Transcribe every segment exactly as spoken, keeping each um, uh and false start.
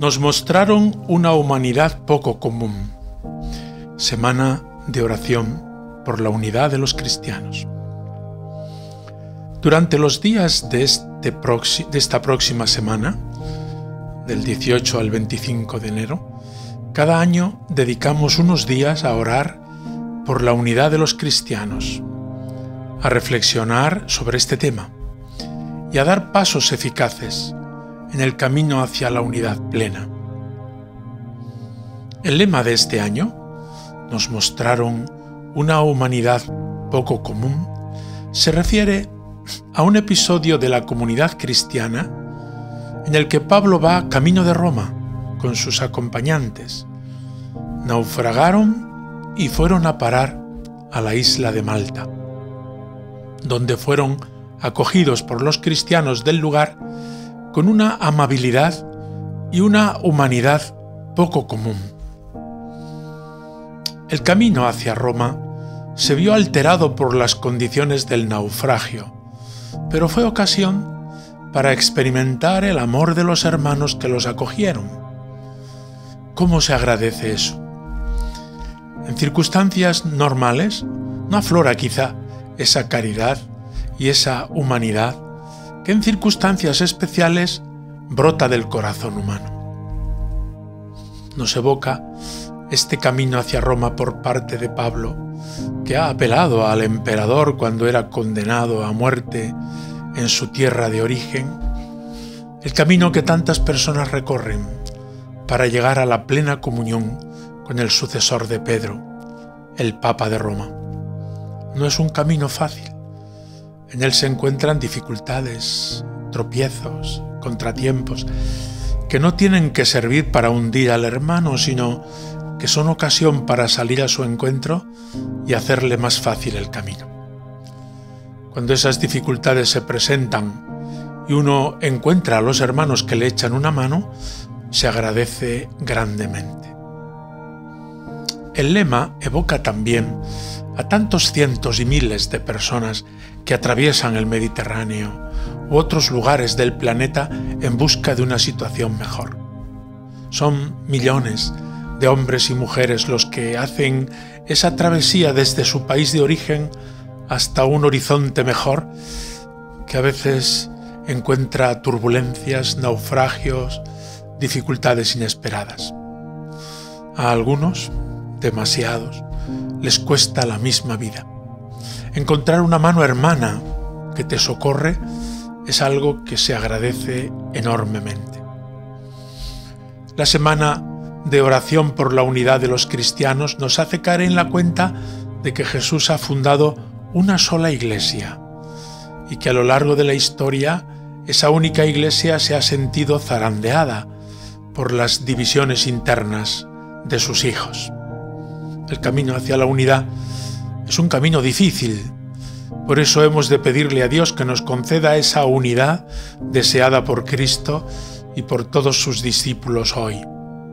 Nos mostraron una humanidad poco común. Semana de oración por la unidad de los cristianos. Durante los días de, este proxi- de esta próxima semana, del dieciocho al veinticinco de enero, cada año dedicamos unos días a orar por la unidad de los cristianos, a reflexionar sobre este tema y a dar pasos eficaces en el camino hacia la unidad plena. El lema de este año, nos mostraron una humanidad poco común, se refiere a un episodio de la comunidad cristiana en el que Pablo va camino de Roma con sus acompañantes. Naufragaron y fueron a parar a la isla de Malta, donde fueron acogidos por los cristianos del lugar con una amabilidad y una humanidad poco común. El camino hacia Roma se vio alterado por las condiciones del naufragio, pero fue ocasión para experimentar el amor de los hermanos que los acogieron. ¿Cómo se agradece eso? En circunstancias normales no aflora quizá esa caridad y esa humanidad que en circunstancias especiales brota del corazón humano. Nos evoca este camino hacia Roma por parte de Pablo, que ha apelado al emperador cuando era condenado a muerte en su tierra de origen, el camino que tantas personas recorren para llegar a la plena comunión con el sucesor de Pedro, el Papa de Roma. No es un camino fácil. En él se encuentran dificultades, tropiezos, contratiempos, que no tienen que servir para hundir al hermano, sino que son ocasión para salir a su encuentro y hacerle más fácil el camino. Cuando esas dificultades se presentan y uno encuentra a los hermanos que le echan una mano, se agradece grandemente. El lema evoca también a tantos cientos y miles de personas que atraviesan el Mediterráneo u otros lugares del planeta en busca de una situación mejor. Son millones de hombres y mujeres los que hacen esa travesía desde su país de origen hasta un horizonte mejor, que a veces encuentra turbulencias, naufragios, dificultades inesperadas. A algunos, demasiados, les cuesta la misma vida. Encontrar una mano hermana que te socorre es algo que se agradece enormemente. La semana de oración por la unidad de los cristianos nos hace caer en la cuenta de que Jesús ha fundado una sola iglesia y que a lo largo de la historia esa única iglesia se ha sentido zarandeada por las divisiones internas de sus hijos. El camino hacia la unidad es un camino difícil, por eso hemos de pedirle a Dios que nos conceda esa unidad deseada por Cristo y por todos sus discípulos hoy.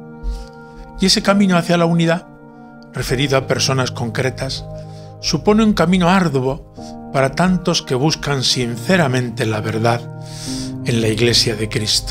Y ese camino hacia la unidad, referido a personas concretas, supone un camino arduo para tantos que buscan sinceramente la verdad en la Iglesia de Cristo.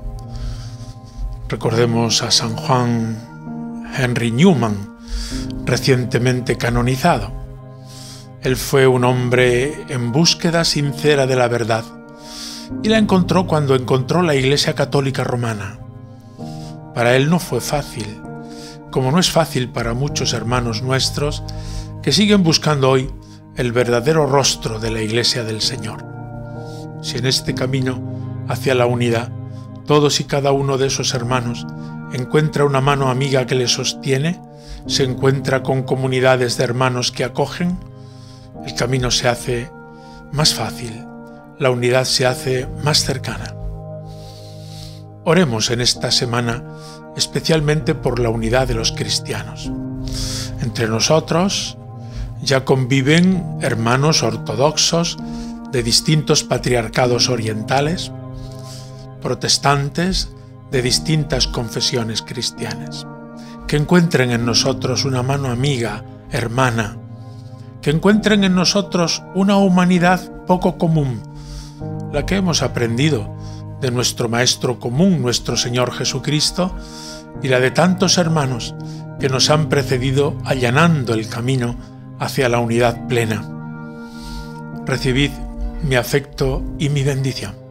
Recordemos a San Juan Henry Newman, recientemente canonizado. Él fue un hombre en búsqueda sincera de la verdad y la encontró cuando encontró la Iglesia Católica Romana. Para él no fue fácil, como no es fácil para muchos hermanos nuestros que siguen buscando hoy el verdadero rostro de la Iglesia del Señor. Si en este camino hacia la unidad todos y cada uno de esos hermanos encuentra una mano amiga que le sostiene, se encuentra con comunidades de hermanos que acogen, el camino se hace más fácil, la unidad se hace más cercana. Oremos en esta semana especialmente por la unidad de los cristianos. Entre nosotros ya conviven hermanos ortodoxos de distintos patriarcados orientales, protestantes de distintas confesiones cristianas, que encuentren en nosotros una mano amiga, hermana, que encuentren en nosotros una humanidad poco común, la que hemos aprendido de nuestro Maestro común, nuestro Señor Jesucristo, y la de tantos hermanos que nos han precedido allanando el camino hacia la unidad plena. Recibid mi afecto y mi bendición.